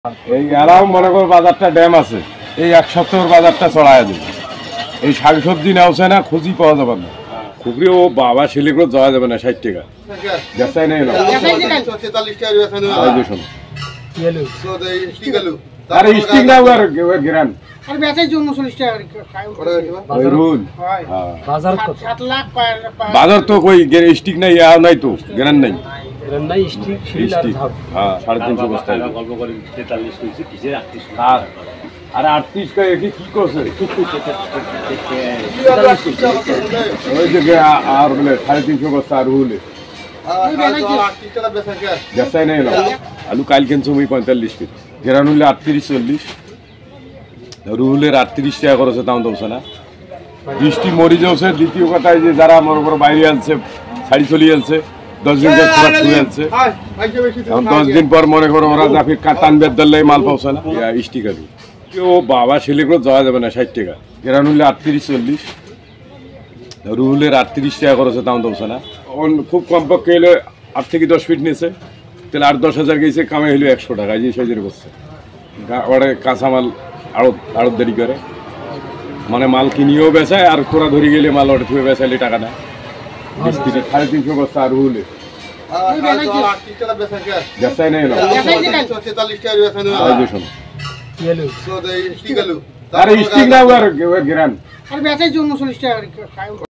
এই এরাও মনে করো বাজারটা ড্যাম আছে, এই এক সপ্তাহের বাজারটা চড়াইয়া দেবে। এই শাক সবজি নেওয়া না, খুঁজি পাওয়া যাবে না। খুবরি ও বাবা শিলিগুড়ি যাওয়া যাবে না, 60 টাকা বেচাই নেই না। আরে স্টিক না আর গ্রান আর বেচাই 39 টাকা ওই রুল বাজার কত 7 লাখ বাজার তো কই স্টিক নাই, আর নাই তো গ্রান নাই। গ্রান নাই স্টিক শিল আর ধাপ। হ্যাঁ 350 বস্তা গল্প করে 43 কইছে কিসে 38 আরে 38 কা কি করছে ওই যে আর বলে 350 বস্তা আর রুল বেচাই নেই না। আলু কাল কিনছো আমি 45 ফিট, গ্রান হইলে 38-40, রুহুলের 38 টাকা করেছে, দাম দমছে না। বৃষ্টি মরি যাচ্ছে। দ্বিতীয় কথা যে যারা মনে করো বাইরে আনছে, শাড়ি চলিয়ে আনছে, 10 দিন ছুঁয়ে আনছে, এখন 10 দিন পর মনে করো ওরা জাফি টানবে ধরলে মাল পাওছে না। স্টিক আলু ও বাবা শিলিগুড়ি যাওয়া যাবে না, 60 টাকা গ্রান হইলে 38-40, রুহুলের 38 টাকা করেছে, দাম দমছে না। খুব কমপক্ষে এলে 8 থেকে 10 ফিট নিয়েছে, তাহলে 8-10 গেছে, কামে হইলো 100 টাকা। যে সাইজের করছে ওরা কাঁচামাল আড়ত দেরি করে, মানে মাল কিনিয়েও বেচায়, আর তোরা ধরে গেলে মাল ওটা থুয়ে বেচাইলে টাকা নেয়। 350 বস্তা আর রুহুলে বেচাই নেই না। আরে স্টিক না আর গ্রান আর বেচাই 39 টাকা